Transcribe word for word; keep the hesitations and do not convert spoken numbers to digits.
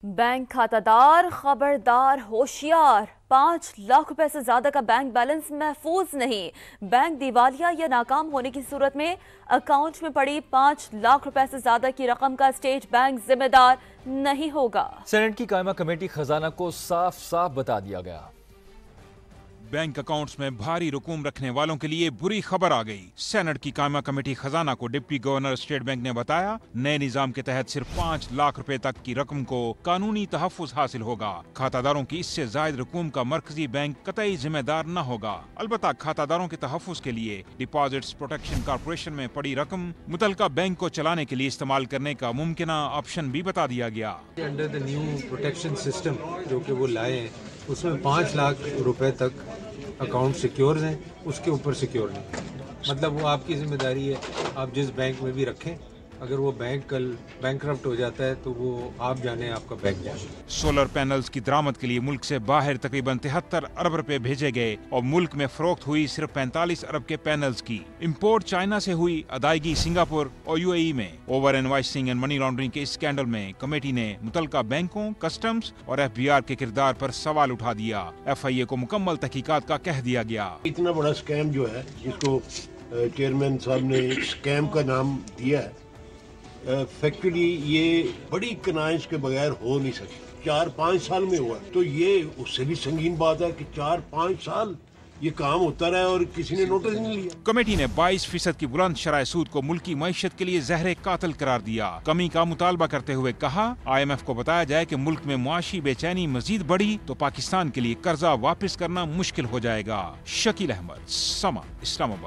Bank खातादार खबरदार होशियार, पाँच लाख रुपए से ज्यादा का बैंक बैलेंस महफूज नहीं। बैंक दिवालिया या नाकाम होने की सूरत में अकाउंट में पड़ी पाँच लाख रुपए से ज्यादा की रकम का स्टेट बैंक जिम्मेदार नहीं होगा। सेनेट की कायमा कमेटी खजाना को साफ साफ बता दिया गया। बैंक अकाउंट्स में भारी रकूम रखने वालों के लिए बुरी खबर आ गई। सेनेट की कायमा कमेटी खजाना को डिप्टी गवर्नर स्टेट बैंक ने बताया, नए निजाम के तहत सिर्फ पाँच लाख रुपए तक की रकम को कानूनी तहफ्फुज हासिल होगा। खातादारों की इससे जायद रकूम का मरकजी बैंक कतई जिम्मेदार न होगा। अलबत्ता खातादारों के तहफ्फुज के लिए डिपॉजिट्स प्रोटेक्शन कॉर्पोरेशन में पड़ी रकम मुतलका बैंक को चलाने के लिए इस्तेमाल करने का मुमकिना ऑप्शन भी बता दिया गया। Under the new protection system जो कि वो लाए हैं, उसमें पाँच लाख रुपए तक अकाउंट सिक्योर हैं, उसके ऊपर सिक्योर नहीं। मतलब वो आपकी जिम्मेदारी है, आप जिस बैंक में भी रखें, अगर वो बैंक कल बैंकरप्ट हो जाता है तो वो आप जाने, आपका बैंक जाने। सोलर पैनल्स की दरामद के लिए मुल्क से बाहर तकरीबन तिहत्तर अरब रुपए भेजे गए और मुल्क में फरोख्त हुई सिर्फ पैंतालीस अरब के पैनल्स की। इंपोर्ट चाइना से हुई, अदायगी सिंगापुर और यूएई में। Over invoicing and money laundering के इस स्कैंडल में कमेटी ने मुतलका बैंकों, कस्टम्स और एफ बी आर के किरदार पर सवाल उठा दिया। एफ आई ए को मुकम्मल तहकीकात का कह दिया गया। इतना बड़ा स्कैम जो है, जिसको चेयरमैन साहब ने स्कैम का नाम दिया है, फैक्चुअली ये बड़ी कनाइश के बगैर हो नहीं सकती। चार पाँच साल में हुआ तो ये उससे भी संगीन बात है कि चार पाँच साल ये काम होता रहा और किसी ने नोटिस नहीं लिया। कमेटी ने बाईस फीसद की बुलंद शराय सूद को मुल्की मईशत के लिए जहरे कातिल करार दिया। कमी का मुतालबा करते हुए कहा, आई एम एफ को बताया जाए कि मुल्क में मुआशी बेचैनी मजीद बढ़ी तो पाकिस्तान के लिए कर्जा वापस करना मुश्किल हो जाएगा। शकील अहमद, समा, इस्लामाबाद।